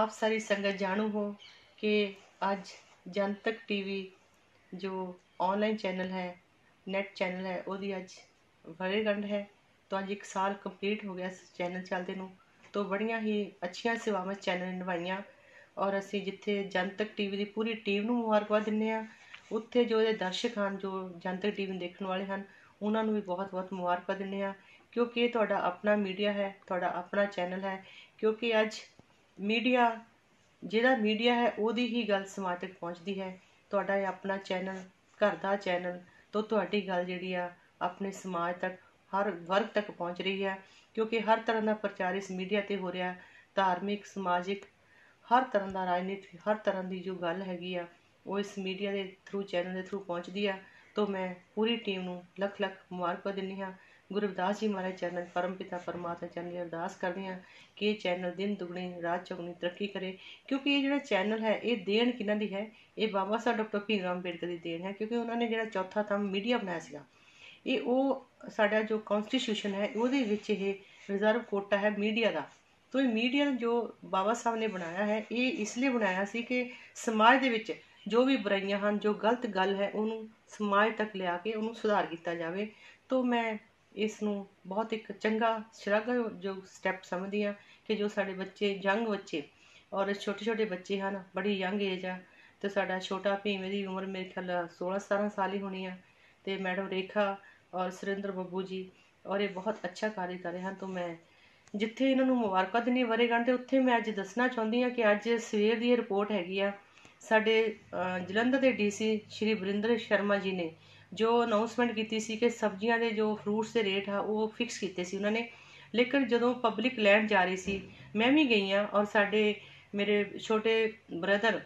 आप सारी संगत जाणू हो कि आज जनतक टीवी जो ऑनलाइन चैनल है, नैट चैनल है, ਉਹਦੀ ਅੱਜ ਵਰ੍ਹੇਗੰਢ है। तो ਅੱਜ 1 ਸਾਲ कंप्लीट हो गया इस चैनल ਚੱਲਦੇ ਨੂੰ। तो ਬੜੀਆਂ ਹੀ ਅੱਛੀਆਂ ਸੇਵਾਵਾਂ ਚੈਨਲ ਨੇ ਨਿਭਾਈਆਂ ਔਰ ਅਸੀਂ ਜਿੱਥੇ ਜਨਤਕ ਟੀਵੀ ਦੀ ਪੂਰੀ ਟੀਮ ਨੂੰ ਮੁਬਾਰਕਬਾਦ ਦਿੰਦੇ ਹਾਂ, ਉੱਥੇ ਜੋ ਇਹਦੇ ਦਰਸ਼ਕ ਹਨ, ਜੋ ਜਨਤਕ ਟੀਵੀ ਨੂੰ ਦੇਖਣ ਵਾਲੇ ਹਨ, ਉਹਨਾਂ ਨੂੰ ਵੀ ਬਹੁਤ-ਬਹੁਤ ਮੁਬਾਰਕਬਾਦ ਦਿੰਦੇ ਹਾਂ, ਕਿਉਂਕਿ ਇਹ ਤੁਹਾਡਾ ਆਪਣਾ ਮੀਡੀਆ ਹੈ, ਤੁਹਾਡਾ ਆਪਣਾ ਚੈਨਲ ਹੈ। ਕਿਉਂਕਿ ਅੱਜ ਮੀਡੀਆ ਜਿਹੜਾ ਮੀਡੀਆ ਹੈ ਉਹਦੀ ਹੀ ਗੱਲ ਸਮਾਜ ਤੱਕ ਪਹੁੰਚਦੀ ਹੈ। ਤੁਹਾਡਾ ਇਹ ਆਪਣਾ ਚੈਨਲ, ਘਰ ਦਾ ਚੈਨਲ, ਤੋਂ ਤੁਹਾਡੀ ਗੱਲ ਜਿਹੜੀ ਆ ਆਪਣੇ ਸਮਾਜ ਤੱਕ, ਹਰ ਵਰਗ ਤੱਕ ਪਹੁੰਚ ਰਹੀ ਹੈ। ਕਿਉਂਕਿ ਹਰ ਤਰ੍ਹਾਂ ਦਾ ਪ੍ਰਚਾਰ ਇਸ ਮੀਡੀਆ 'ਤੇ ਹੋ ਰਿਹਾ, ਧਾਰਮਿਕ, ਸਮਾਜਿਕ, ਹਰ ਤਰ੍ਹਾਂ ਦਾ, ਰਾਜਨੀਤਿਕ, ਹਰ ਤਰ੍ਹਾਂ ਦੀ ਜੋ ਗੱਲ ਹੈਗੀ ਆ ਉਹ ਇਸ ਮੀਡੀਆ ਦੇ ਥਰੂ, ਚੈਨਲ ਦੇ ਥਰੂ ਪਹੁੰਚਦੀ ਆ। ਤੋਂ ਮੈਂ ਪੂਰੀ ਟੀਮ ਨੂੰ ਲੱਖ ਲੱਖ ਮੁਬਾਰਕਾਂ ਦਿੰਦੀ ਹਾਂ। ਗੁਰੂ ਰਵਿਦਾਸ ਜੀ ਮਹਾਰਾਜ ਚੈਨਲ, ਪਰਮ ਪਿਤਾ ਪਰਮਾਤਮਾ ਚੈਨਲ ਦੀ ਅਰਦਾਸ ਕਰਦੇ ਹਾਂ ਕਿ ਇਹ ਚੈਨਲ ਦਿਨ ਦੁਗਣੀ ਰਾਤ ਚੌਗੁਣੀ ਤਰੱਕੀ ਕਰੇ। ਕਿਉਂਕਿ ਇਹ ਜਿਹੜਾ ਚੈਨਲ ਹੈ ਇਹ ਦੇਣ ਕਿਹਨਾਂ ਦੀ ਹੈ? ਇਹ ਬਾਬਾ ਸਾਹਿਬ ਡਾਕਟਰ ਭੀਮ ਰਾਓ ਅੰਬੇਡਕਰ ਦੀ ਦੇਣ ਹੈ। ਕਿਉਂਕਿ ਉਹਨਾਂ ਨੇ ਜਿਹੜਾ ਚੌਥਾ ਥੰਮ ਮੀਡੀਆ ਬਣਾਇਆ ਸੀਗਾ, ਇਹ ਉਹ ਸਾਡਾ ਜੋ ਕੌਂਸਟੀਟਿਊਸ਼ਨ ਹੈ ਉਹਦੇ ਵਿੱਚ ਇਹ ਰਿਜ਼ਰਵ ਕੋਟਾ ਹੈ ਮੀਡੀਆ ਦਾ। ਤੋਂ ਇਹ ਮੀਡੀਆ ਜੋ ਬਾਬਾ ਸਾਹਿਬ ਨੇ ਬਣਾਇਆ ਹੈ, ਇਹ ਇਸ ਲਈ ਬਣਾਇਆ ਸੀ ਕਿ ਸਮਾਜ ਦੇ ਵਿੱਚ ਜੋ ਵੀ ਬੁਰਾਈਆਂ ਹਨ, ਜੋ ਗਲਤ ਗੱਲ ਹੈ, ਉਹਨੂੰ ਸਮਾਜ ਤੱਕ ਲਿਆ ਕੇ ਉਹਨੂੰ ਸੁਧਾਰ ਕੀਤਾ ਜਾਵੇ। ਤੋਂ ਮੈਂ ਇਸ ਨੂੰ ਬਹੁਤ ਇੱਕ ਚੰਗਾ ਸ਼ਲਾਘਾਯੋਗ ਸਟੈਪ ਸਮਝਦੀ ਹਾਂ ਕਿ ਜੋ ਸਾਡੇ ਬੱਚੇ, ਯੰਗ ਬੱਚੇ ਔਰ ਛੋਟੇ ਛੋਟੇ ਬੱਚੇ ਹਨ, ਬੜੀ ਯੰਗ ਏਜ ਆ। ਅਤੇ ਸਾਡਾ ਛੋਟਾ ਭੀਮ ਦੀ ਉਮਰ ਮੇਰੇ ਖਿਆਲ 16-17 ਸਾਲ ਹੀ ਹੋਣੀ ਆ। ਅਤੇ ਮੈਡਮ ਰੇਖਾ ਔਰ ਸੁਰਿੰਦਰ ਬੱਬੂ ਜੀ, ਔਰ ਇਹ ਬਹੁਤ ਅੱਛਾ ਕਾਰਜ ਕਰ ਰਹੇ ਹਨ। ਤੋਂ ਮੈਂ ਜਿੱਥੇ ਇਹਨਾਂ ਨੂੰ ਮੁਬਾਰਕਾਂ ਦਿੰਦੀ ਵਰ੍ਹੇਗੰਢ, ਅਤੇ ਉੱਥੇ ਮੈਂ ਅੱਜ ਦੱਸਣਾ ਚਾਹੁੰਦੀ ਹਾਂ ਕਿ ਅੱਜ ਸਵੇਰ ਦੀ ਇਹ ਰਿਪੋਰਟ ਹੈਗੀ ਆ, ਸਾਡੇ ਜਲੰਧਰ ਦੇ DC ਸ਼੍ਰੀ ਵਰਿੰਦਰ ਸ਼ਰਮਾ ਜੀ ਨੇ ਜੋ ਅਨਾਊਂਸਮੈਂਟ ਕੀਤੀ ਸੀ ਕਿ ਸਬਜ਼ੀਆਂ ਦੇ ਜੋ ਫਰੂਟਸ ਦੇ ਰੇਟ ਆ ਉਹ ਫਿਕਸ ਕੀਤੇ ਸੀ ਉਹਨਾਂ ਨੇ। ਲੇਕਿਨ ਜਦੋਂ ਪਬਲਿਕ ਲੈਣ ਜਾ ਰਹੀ ਸੀ, ਮੈਂ ਵੀ ਗਈ ਹਾਂ, ਔਰ ਸਾਡੇ ਮੇਰੇ ਛੋਟੇ ਬ੍ਰਦਰ,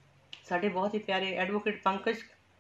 ਸਾਡੇ ਬਹੁਤ ਹੀ ਪਿਆਰੇ ਐਡਵੋਕੇਟ ਪੰਕਜ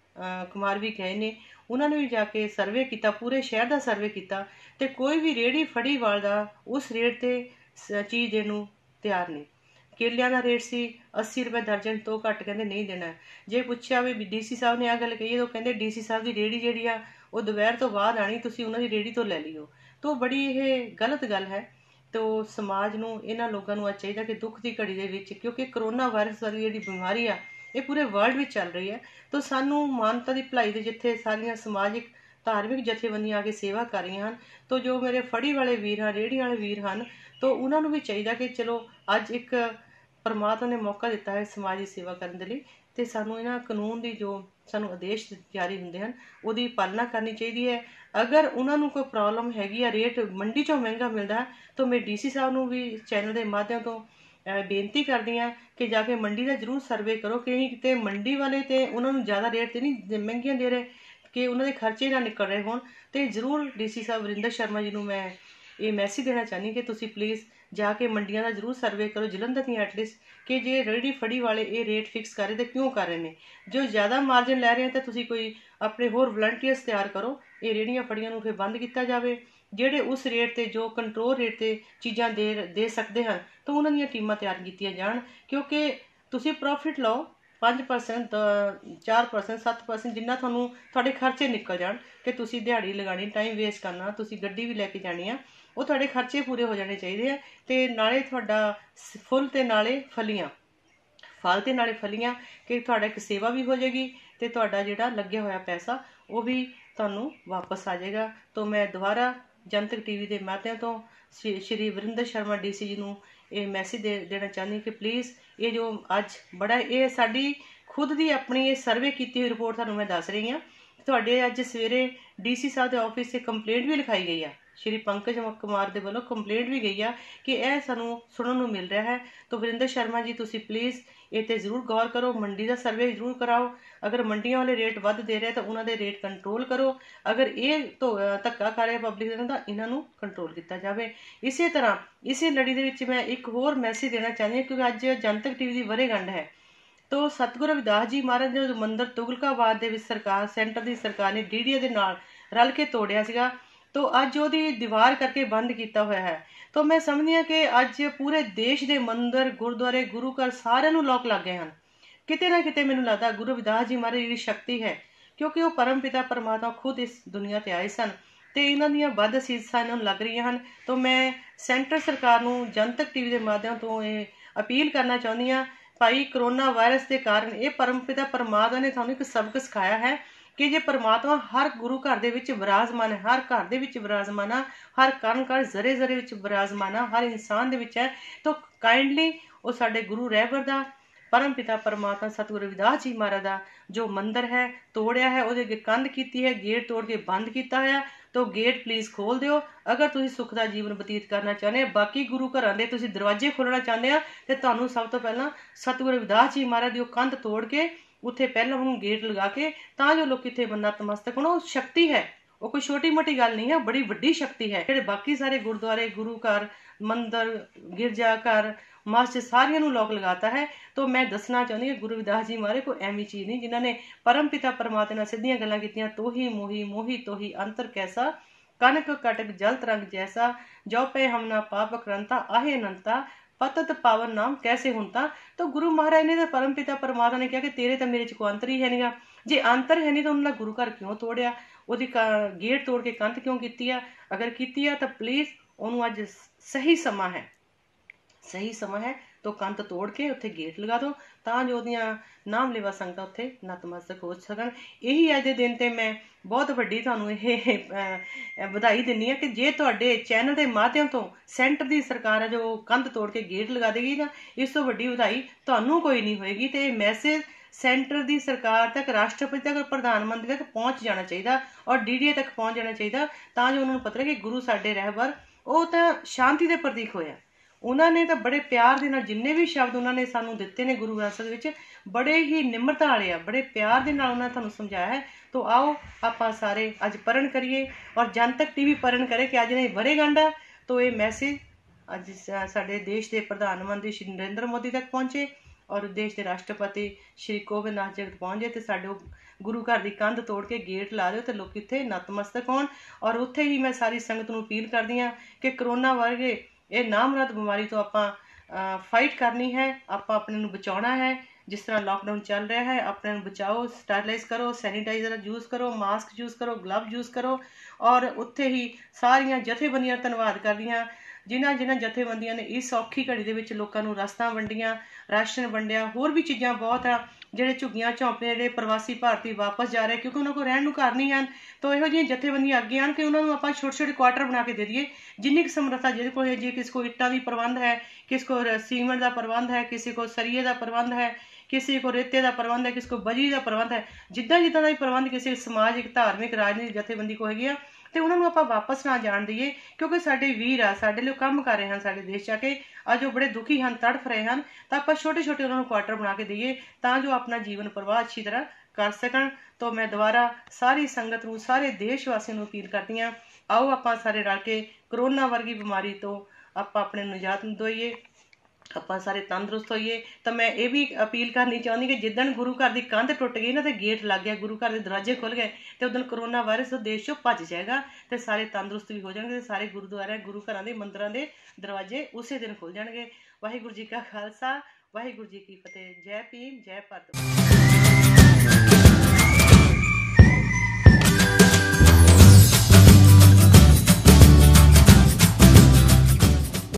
ਕੁਮਾਰ ਵੀ ਗਏ ਨੇ। ਉਹਨਾਂ ਨੇ ਵੀ ਜਾ ਕੇ ਸਰਵੇ ਕੀਤਾ, ਪੂਰੇ ਸ਼ਹਿਰ ਦਾ ਸਰਵੇ ਕੀਤਾ, ਅਤੇ ਕੋਈ ਵੀ ਰੇਹੜੀ ਫੜੀ ਵਾਲਾ ਉਸ ਰੇਟ 'ਤੇ ਚੀਜ਼ ਦੇਣ ਨੂੰ ਤਿਆਰ ਨਹੀਂ। ਕੇਲਿਆਂ ਦਾ ਰੇਟ ਸੀ 80 ਰੁਪਏ ਦਰਜਨ, ਤੋਂ ਘੱਟ ਕਹਿੰਦੇ ਨਹੀਂ ਦੇਣਾ। ਜੇ ਪੁੱਛਿਆ ਵੀ DC ਸਾਹਿਬ ਨੇ ਆਹ ਗੱਲ ਕਹੀ, ਤਾਂ ਕਹਿੰਦੇ DC ਸਾਹਿਬ ਦੀ ਰੇਹੜੀ ਜਿਹੜੀ ਆ ਉਹ ਦੁਪਹਿਰ ਤੋਂ ਬਾਅਦ ਆਣੀ, ਤੁਸੀਂ ਉਹਨਾਂ ਦੀ ਰੇਹੜੀ ਤੋਂ ਲੈ ਲਿਓ। ਤਾਂ ਬੜੀ ਇਹ ਗਲਤ ਗੱਲ ਹੈ। ਤਾਂ ਸਮਾਜ ਨੂੰ, ਇਹਨਾਂ ਲੋਕਾਂ ਨੂੰ ਅੱਜ ਚਾਹੀਦਾ ਕਿ ਦੁੱਖ ਦੀ ਘੜੀ ਦੇ ਵਿੱਚ, ਕਿਉਂਕਿ ਕਰੋਨਾ ਵਾਇਰਸ ਵਾਲੀ ਜਿਹੜੀ ਬਿਮਾਰੀ ਆ ਇਹ ਪੂਰੇ ਵਰਲਡ ਵਿੱਚ ਚੱਲ ਰਹੀ ਹੈ, ਤਾਂ ਸਾਨੂੰ ਮਾਨਵਤਾ ਦੀ ਭਲਾਈ ਦੇ ਜਿੱਥੇ ਸਾਰੀਆਂ ਸਮਾਜਿਕ, ਧਾਰਮਿਕ ਜਥੇਬੰਦੀਆਂ ਆ ਕੇ ਸੇਵਾ ਕਰ ਰਹੀਆਂ ਹਨ, ਤਾਂ ਜੋ ਮੇਰੇ ਫੜੀ ਵਾਲੇ ਵੀਰ ਹਨ, ਰੇਹੜੀ ਵਾਲੇ ਵੀਰ ਹਨ, ਤਾਂ ਉਹਨਾਂ ਨੂੰ ਵੀ ਚਾਹੀਦਾ ਕਿ ਚਲੋ ਅੱਜ ਇੱਕ ਪਰਮਾਤਮਾ ਨੇ ਮੌਕਾ ਦਿੱਤਾ ਹੈ ਸਮਾਜ ਦੀ ਸੇਵਾ ਕਰਨ ਦੇ ਲਈ, ਅਤੇ ਸਾਨੂੰ ਇਹਨਾਂ ਕਾਨੂੰਨ ਦੀ ਜੋ ਸਾਨੂੰ ਆਦੇਸ਼ ਜਾਰੀ ਹੁੰਦੇ ਹਨ ਉਹਦੀ ਪਾਲਣਾ ਕਰਨੀ ਚਾਹੀਦੀ ਹੈ। ਅਗਰ ਉਹਨਾਂ ਨੂੰ ਕੋਈ ਪ੍ਰੋਬਲਮ ਹੈਗੀ ਆ, ਰੇਟ ਮੰਡੀ 'ਚੋਂ ਮਹਿੰਗਾ ਮਿਲਦਾ, ਤਾਂ ਮੈਂ DC ਸਾਹਿਬ ਨੂੰ ਵੀ ਚੈਨਲ ਦੇ ਮਾਧਿਅਮ ਤੋਂ ਬੇਨਤੀ ਕਰਦੀ ਹਾਂ ਕਿ ਜਾ ਕੇ ਮੰਡੀ ਦਾ ਜ਼ਰੂਰ ਸਰਵੇ ਕਰੋ, ਕਿ ਕਿਤੇ ਮੰਡੀ ਵਾਲੇ ਤੇ ਉਹਨਾਂ ਨੂੰ ਜ਼ਿਆਦਾ ਰੇਟ 'ਤੇ ਨਹੀਂ ਮਹਿੰਗੀਆਂ ਦੇ ਰਹੇ, ਕਿ ਉਹਨਾਂ ਦੇ ਖਰਚੇ ਨਾ ਨਿਕਲ ਰਹੇ ਹੋਣ। ਅਤੇ ਜ਼ਰੂਰ DC ਸਾਹਿਬ ਵਰਿੰਦਰ ਸ਼ਰਮਾ ਜੀ ਨੂੰ ਮੈਂ ਇਹ ਮੈਸੇਜ ਦੇਣਾ ਚਾਹੁੰਦੀ ਕਿ ਤੁਸੀਂ ਪਲੀਜ਼ ਜਾ ਕੇ ਮੰਡੀਆਂ ਦਾ ਜ਼ਰੂਰ ਸਰਵੇ ਕਰੋ, ਜਲੰਧਰ ਦੀਆਂ ਐਟਲੀਸਟ, ਕਿ ਜੇ ਰੇਹੜੀ ਫੜੀ ਵਾਲੇ ਇਹ ਰੇਟ ਫਿਕਸ ਕਰ ਰਹੇ ਤਾਂ ਕਿਉਂ ਕਰ ਰਹੇ ਨੇ? ਜੋ ਜ਼ਿਆਦਾ ਮਾਰਜਨ ਲੈ ਰਹੇ ਆ ਤਾਂ ਤੁਸੀਂ ਕੋਈ ਆਪਣੇ ਹੋਰ ਵਲੰਟੀਅਰਸ ਤਿਆਰ ਕਰੋ, ਇਹ ਰੇਹੜੀਆਂ ਫੜੀਆਂ ਨੂੰ ਫਿਰ ਬੰਦ ਕੀਤਾ ਜਾਵੇ। ਜਿਹੜੇ ਉਸ ਰੇਟ 'ਤੇ, ਜੋ ਕੰਟਰੋਲ ਰੇਟ 'ਤੇ ਚੀਜ਼ਾਂ ਦੇ ਸਕਦੇ ਹਨ, ਤਾਂ ਉਹਨਾਂ ਦੀਆਂ ਟੀਮਾਂ ਤਿਆਰ ਕੀਤੀਆਂ ਜਾਣ। ਕਿਉਂਕਿ ਤੁਸੀਂ ਪ੍ਰੋਫਿਟ ਲਓ 5%, 4%, 7%, ਜਿੰਨਾ ਤੁਹਾਨੂੰ ਤੁਹਾਡੇ ਖਰਚੇ ਨਿਕਲ ਜਾਣ, ਕਿ ਤੁਸੀਂ ਦਿਹਾੜੀ ਲਗਾਉਣੀ, ਟਾਈਮ ਵੇਸਟ ਕਰਨਾ, ਤੁਸੀਂ ਗੱਡੀ ਵੀ ਲੈ ਕੇ ਜਾਣੀ ਆ, ਉਹ ਤੁਹਾਡੇ ਖਰਚੇ ਪੂਰੇ ਹੋ ਜਾਣੇ ਚਾਹੀਦੇ ਆ। ਅਤੇ ਨਾਲੇ ਤੁਹਾਡਾ ਫੁੱਲ ਅਤੇ ਨਾਲੇ ਫਲੀਆਂ, ਫਲ ਅਤੇ ਨਾਲੇ ਫਲੀਆਂ, ਕਿ ਤੁਹਾਡਾ ਇੱਕ ਸੇਵਾ ਵੀ ਹੋ ਜਾਏਗੀ, ਅਤੇ ਤੁਹਾਡਾ ਜਿਹੜਾ ਲੱਗਿਆ ਹੋਇਆ ਪੈਸਾ ਉਹ ਵੀ ਤੁਹਾਨੂੰ ਵਾਪਸ ਆ ਜਾਏਗਾ। ਤਾਂ ਮੈਂ ਦੁਬਾਰਾ ਜਨਤਕ ਟੀਵੀ ਦੇ ਮਾਧਿਅਮ ਤੋਂ ਸ਼੍ਰੀ ਵਰਿੰਦਰ ਸ਼ਰਮਾ DC ਜੀ ਨੂੰ ਇਹ ਮੈਸੇਜ ਦੇਣਾ ਚਾਹੁੰਦੀ ਕਿ ਪਲੀਜ਼ ਇਹ ਜੋ ਅੱਜ ਬੜਾ, ਇਹ ਸਾਡੀ ਖੁਦ ਦੀ ਆਪਣੀ ਇਹ ਸਰਵੇ ਕੀਤੀ ਹੋਈ ਰਿਪੋਰਟ ਤੁਹਾਨੂੰ ਮੈਂ ਦੱਸ ਰਹੀ ਹਾਂ। ਤੁਹਾਡੇ ਅੱਜ ਸਵੇਰੇ DC ਸਾਹਿਬ ਦੇ ਆਫਿਸ 'ਤੇ ਕੰਪਲੇਂਟ ਵੀ ਲਿਖਾਈ ਗਈ ਆ, ਸ਼੍ਰੀ ਪੰਕਜ ਕੁਮਾਰ ਦੇ ਵੱਲੋਂ ਕੰਪਲੇਂਟ ਵੀ ਗਈ ਆ ਕਿ ਇਹ ਸਾਨੂੰ ਸੁਣਨ ਨੂੰ ਮਿਲ ਰਿਹਾ ਹੈ। ਤਾਂ ਵਰਿੰਦਰ ਸ਼ਰਮਾ ਜੀ, ਤੁਸੀਂ ਪਲੀਜ਼ ਇਹ 'ਤੇ ਜ਼ਰੂਰ ਗੌਰ ਕਰੋ, ਮੰਡੀ ਦਾ ਸਰਵੇ ਜ਼ਰੂਰ ਕਰਾਓ। ਅਗਰ ਮੰਡੀਆਂ ਵਾਲੇ ਰੇਟ ਵੱਧ ਦੇ ਰਹੇ ਤਾਂ ਉਹਨਾਂ ਦੇ ਰੇਟ ਕੰਟਰੋਲ ਕਰੋ। ਅਗਰ ਇਹ ਧੱਕਾ ਕਰ ਰਿਹਾ ਪਬਲਿਕ ਦਾ, ਤਾਂ ਇਹਨਾਂ ਨੂੰ ਕੰਟਰੋਲ ਕੀਤਾ ਜਾਵੇ। ਇਸੇ ਤਰ੍ਹਾਂ ਇਸੇ ਲੜੀ ਦੇ ਵਿੱਚ ਮੈਂ ਇੱਕ ਹੋਰ ਮੈਸੇਜ ਦੇਣਾ ਚਾਹੁੰਦੀ ਹਾਂ, ਕਿਉਂਕਿ ਅੱਜ ਜਨਤਕ ਟੀਵੀ ਦੀ ਵਰ੍ਹੇਗੰਢ ਹੈ। ਤਾਂ ਸਤਿਗੁਰੂ ਰਵਿਦਾਸ ਜੀ ਮਹਾਰਾਜ ਦੇ ਮੰਦਿਰ ਤੁਗਲਕਾਬਾਦ ਦੇ ਵਿੱਚ ਸਰਕਾਰ, ਸੈਂਟਰ ਦੀ ਸਰਕਾਰ ਨੇ DDA ਦੇ ਨਾਲ ਰਲ ਕੇ ਤੋੜਿਆ ਸੀਗਾ, ਤਾਂ ਅੱਜ ਉਹਦੀ ਦੀਵਾਰ ਕਰਕੇ ਬੰਦ ਕੀਤਾ ਹੋਇਆ ਹੈ। ਤਾਂ ਮੈਂ ਸਮਝਦੀ ਹਾਂ ਕਿ ਅੱਜ ਪੂਰੇ ਦੇਸ਼ ਦੇ ਮੰਦਿਰ, ਗੁਰਦੁਆਰੇ, ਗੁਰੂ ਘਰ ਸਾਰਿਆਂ ਨੂੰ ਲੋਕ ਲੱਗ ਗਏ ਹਨ। ਕਿਤੇ ਨਾ ਕਿਤੇ ਮੈਨੂੰ ਲੱਗਦਾ ਗੁਰੂ ਰਵਿਦਾਸ ਜੀ ਮਹਾਰਾਜ ਦੀ ਸ਼ਕਤੀ ਹੈ, ਕਿਉਂਕਿ ਉਹ ਪਰਮ ਪਿਤਾ ਪਰਮਾਤਮਾ ਖੁਦ ਇਸ ਦੁਨੀਆ 'ਤੇ ਆਏ ਸਨ, ਅਤੇ ਇਹਨਾਂ ਦੀਆਂ ਵੱਧ ਅਸੀਸਾਂ ਇਹਨਾਂ ਨੂੰ ਲੱਗ ਰਹੀਆਂ ਹਨ। ਤਾਂ ਮੈਂ ਸੈਂਟਰ ਸਰਕਾਰ ਨੂੰ ਜਨਤਕ ਟੀਵੀ ਦੇ ਮਾਧਿਅਮ ਤੋਂ ਇਹ अपील करना चाਹੁੰਦੀ ਹਾਂ ਭਾਈ, ਕਰੋਨਾ ਵਾਇਰਸ ਦੇ ਕਾਰਨ ਇਹ ਪਰਮਪਿਤਾ ਪਰਮਾਤਮਾ ਨੇ ਸਾਨੂੰ ਇੱਕ ਸਬਕ ਸਿਖਾਇਆ ਹੈ ਕਿ ਜੇ ਪਰਮਾਤਮਾ ਹਰ ਗੁਰੂ ਘਰ ਦੇ ਵਿੱਚ ਵਿਰਾਜਮਾਨ ਹੈ, ਹਰ ਘਰ ਦੇ ਵਿੱਚ ਵਿਰਾਜਮਾਨ ਆ, ਹਰ ਕਣ ਕਣ ਜ਼ਰੇ ਜ਼ਰੇ ਵਿੱਚ ਵਿਰਾਜਮਾਨ ਆ, ਹਰ ਇਨਸਾਨ ਦੇ ਵਿੱਚ ਹੈ, ਤਾਂ ਕਾਈਂਡਲੀ ਉਹ ਸਾਡੇ ਗੁਰੂ ਰਹਿਬਰ ਦਾ परम पिता परमात्मा सतगुरु रविदास जी महाराज का जो मंदिर है तोड़िया है, ਉਹਦੇ ਅੱਗੇ ਕੰਧ ਕੀਤੀ है, गेट तोड़ के बंद किया है, तो गेट प्लीज़ खोल ਦਿਓ अगर ਤੁਸੀਂ सुख का जीवन बतीत करना चाहते हो। बाकी गुरु घरां ਦੇ ਤੁਸੀਂ दरवाजे खोलना चाहते हो तो ਤੁਹਾਨੂੰ सब तो पहला सतगुरु रविदास जी महाराज की कंध तोड़ के उत्थे पहला ਉਹਨੂੰ गेट लगा के ਤਾਂ जो लोग इत्थे नतमस्तक होण, ਉਹ शक्ति है, वो कोई छोटी मोटी गल नहीं है, बड़ी वड्डी शक्ति है। ਜਿਹੜੇ बाकी सारे गुरुद्वारे गुरु घर मंदिर गिरजा घर मस्जिद सारियां नूं लॉक लगाता है। तो मैं दसना चाहती हूँ गुरु रविदास जी महाराज कोई एवं चीज़ नहीं जिन्होंने परम पिता परमात्मा नाल सीधियां गल्लां कीतियां, तो ही मोही मोही तो ही अंतर कैसा, कनक कटक जल तरंग जैसा, जो पे हम ना पाप करंता आहे अनंता, पतत पावन नाम कैसे हुंता। तो गुरु महाराज ने तो परम पिता परमात्मा ने कहा कि तेरे तो मेरे च कोई अंतर ही है नहीं, जे अंतर है नहीं तो उन्होंने गुरु घर क्यों तोड़िया, ਉਹਦੀ गेट तोड़ के कंध क्यों की है। अगर की है तो प्लीज़ ਉਹਨੂੰ ਅੱਜ सही समा है, सही समा है तो कंध तोड़ के उत्थे गेट लगा दो ਤਾਂ ਜੋ ਉਹਦੀਆਂ ਨਾਮ ਲੇਵਾ ਸੰਗਤਾਂ ਉੱਥੇ ਨਤਮਸਤਕ ਹੋ ਸਕਣ। ਇਹੀ ਅੱਜ ਦੇ ਦਿਨ ਤੇ ਮੈਂ ਬਹੁਤ ਵੱਡੀ ਤੁਹਾਨੂੰ ਇਹ ਵਧਾਈ ਦਿੰਦੀ ਹਾਂ ਕਿ ਜੇ ਤੁਹਾਡੇ ਚੈਨਲ ਦੇ ਮਾਧਿਅਮ ਤੋਂ ਸੈਂਟਰ ਦੀ ਸਰਕਾਰ ਹੈ ਜੋ ਕੰਧ ਤੋੜ ਕੇ ਗੇਟ ਲਗਾ ਦੇਗੀ ਨਾ, ਇਸ ਤੋਂ ਵੱਡੀ ਵਧਾਈ ਤੁਹਾਨੂੰ ਕੋਈ ਨਹੀਂ ਹੋਏਗੀ। ਤੇ ਇਹ ਮੈਸੇਜ ਸੈਂਟਰ ਦੀ ਸਰਕਾਰ ਤੱਕ, ਰਾਸ਼ਟਰਪਤੀ ਤੱਕ, ਪ੍ਰਧਾਨ ਮੰਤਰੀ ਤੱਕ ਪਹੁੰਚ ਜਾਣਾ ਚਾਹੀਦਾ ਔਰ ਡੀਡੀਏ ਤੱਕ ਪਹੁੰਚ ਜਾਣਾ ਚਾਹੀਦਾ, ਤਾਂ ਜੋ ਉਹਨਾਂ ਨੂੰ ਪਤਾ ਲੱਗੇ ਕਿ ਗੁਰੂ ਸਾਡੇ ਰਹਿਬਰ ਉਹ ਤਾਂ ਸ਼ਾਂਤੀ ਦੇ ਪ੍ਰਤੀਕ ਹੋਇਆ। ਉਹਨਾਂ ਨੇ ਤਾਂ ਬੜੇ ਪਿਆਰ ਦੇ ਨਾਲ ਜਿੰਨੇ ਵੀ ਸ਼ਬਦ ਉਹਨਾਂ ਨੇ ਸਾਨੂੰ ਦਿੱਤੇ ਨੇ ਗੁਰੂ ਗ੍ਰੰਥ ਸਾਹਿਬ ਵਿੱਚ, ਬੜੇ ਹੀ ਨਿਮਰਤਾ ਵਾਲੇ ਆ, ਬੜੇ ਪਿਆਰ ਦੇ ਨਾਲ ਉਹਨਾਂ ਨੇ ਤੁਹਾਨੂੰ ਸਮਝਾਇਆ ਹੈ। तो आओ आप सारे अज परण करिए और जनतक टीवी परण करे कि अज ने वरेगंढ है, तो ये मैसेज अज साडे देश के प्रधानमंत्री श्री नरेंद्र मोदी तक पहुँचे और देश के राष्ट्रपति श्री कोविंद नाथ जी तक पहुँचे, तो साडे गुरु घर की कंध तोड़ के गेट ला दो तो लोग इत्थे नतमस्तक होण। और उत्थे ही मैं सारी संगत नूं अपील करदी हाँ कि करोना वर्गे ये नामरद बीमारी तो आपां फाइट करनी है, आपां अपने नूं बचाउणा है। जिस तरह लॉकडाउन चल रहा है अपने बचाओ, स्टरलाइज करो, सैनीटाइजर यूज़ करो, मास्क यूज़ करो, ग्लव यूज़ करो। और उत्थे ही सारियां जथेबंदियां धन्नवाद करदियां जिन्हां जथेबंदियां ने इस औखी घड़ी दे विच लोकां नूं रस्तां वंडियां, राशन वंडिया, होर भी चीज़ां बहुत आ। ਜਿਹੜੇ ਝੁੱਗੀਆਂ ਝੌਂਪੜੀਆਂ ਜਿਹੜੇ ਪ੍ਰਵਾਸੀ ਭਾਰਤੀ ਵਾਪਸ ਜਾ ਰਹੇ ਕਿਉਂਕਿ ਉਹਨਾਂ ਕੋਲ ਰਹਿਣ ਨੂੰ ਘਰ ਨਹੀਂ ਹਨ, ਤਾਂ ਇਹੋ ਜਿਹੀਆਂ ਜਥੇਬੰਦੀਆਂ ਅੱਗੇ ਆਣ ਕਿ ਉਹਨਾਂ ਨੂੰ ਆਪਾਂ ਛੋਟੇ ਛੋਟੇ ਕੁਆਟਰ ਬਣਾ ਕੇ ਦੇ ਦਈਏ ਜਿੰਨੀ ਕੁ ਸਮਰੱਥਾ ਜਿਹਦੇ ਕੋਲ ਹੈ। ਜੇ ਕਿਸੇ को ਇੱਟਾਂ ਦੀ ਪ੍ਰਬੰਧ ਹੈ, किसी को सीमेंट का प्रबंध है, किसी को सरिये का प्रबंध है, किसी को रेते का प्रबंध है, किसी को बजरी का प्रबंध है, जिदा जिदा का भी प्रबंध किसी समाजिक धार्मिक राजनीतिक जथेबंदी को हैगी आ, तो उन्होंने आप वापस ना जान दईए क्योंकि साडे वीर आ, साडे लिए काम कर रहे हैं, साडे देश जाके अज वो बड़े दुखी हैं, तड़फ रहे हैं, तो आप छोटे छोटे उन्होंने क्वार्टर बना के दईए तां जो अपना जीवन प्रवाह अच्छी तरह कर सकन। तो मैं दोबारा सारी संगत नूं, सारे देशवासियों नूं अपील करती हाँ, आओ आप सारे रल के करोना वर्गी बीमारी तो आप अपने निजात दोईए, ਆਪਾਂ ਸਾਰੇ तंदुरुस्त होइए। तो मैं ये भी अपील करनी चाहती कि जिदन गुरु घर की कंध टुट गई ना, तो गेट लग गया, गुरु घर के दरवाजे खुल गए, तो उस दिन करोना वायरस देश चों भज जाएगा, तो सारे तंदुरुस्त भी हो जाएंगे, सारे गुरुद्वारे गुरु घर के मंदिरों के दरवाजे उस दिन खुल जाएंगे। वाहिगुरू जी का खालसा, वाहिगुरू जी की फतेह। जय भीम, जय भारत।